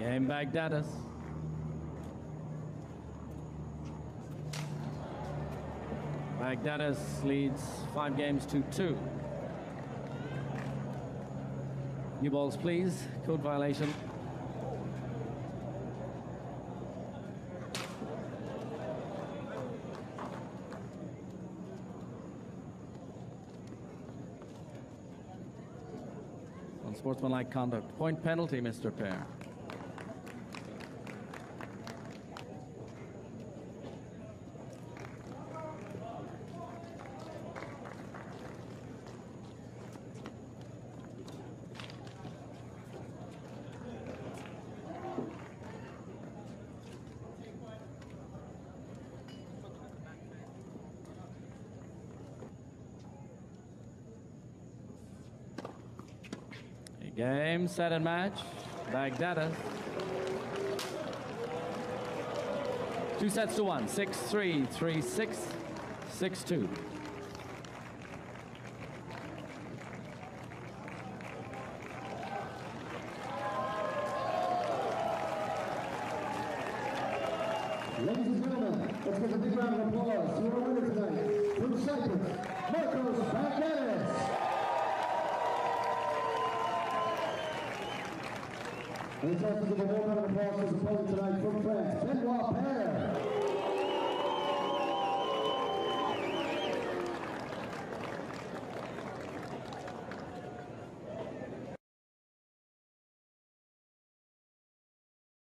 Game Baghdadis. Baghdadis leads 5 games to 2. New balls, please. Code violation. Unsportsmanlike conduct. Point penalty, Mr. Pair. Game, set, and match. Baghdadis. 2 sets to 1. 6-3, 3-6, 6-2. Ladies and gentlemen, let's give a big round of applause to our winner tonight from Cyprus, Marcos Baghdadis. And let's also give a warm round of applause to his opponent tonight from France, Benoit Paire.